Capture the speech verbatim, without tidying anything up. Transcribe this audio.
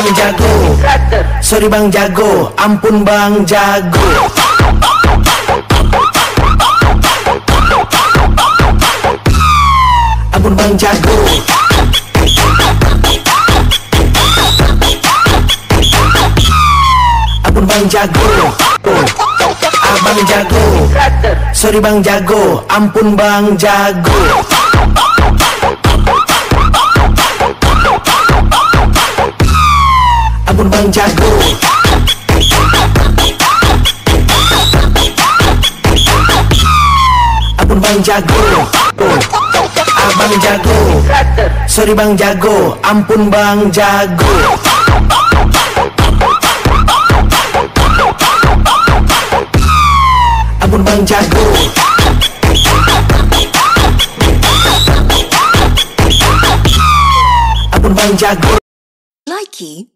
Bang Jago, sorry Bang Jago, ampun Bang Jago. Ampun Bang Jago. Ampun Bang Jago. Abang Jago, sorry Bang Jago, ampun Bang Jago. Ampun Bang Jago. Ampun Bang Jago. Abang Jago, sorry Bang Jago, ampun Bang Jago. Ampun Bang Jago. Ampun Bang Jago. Likey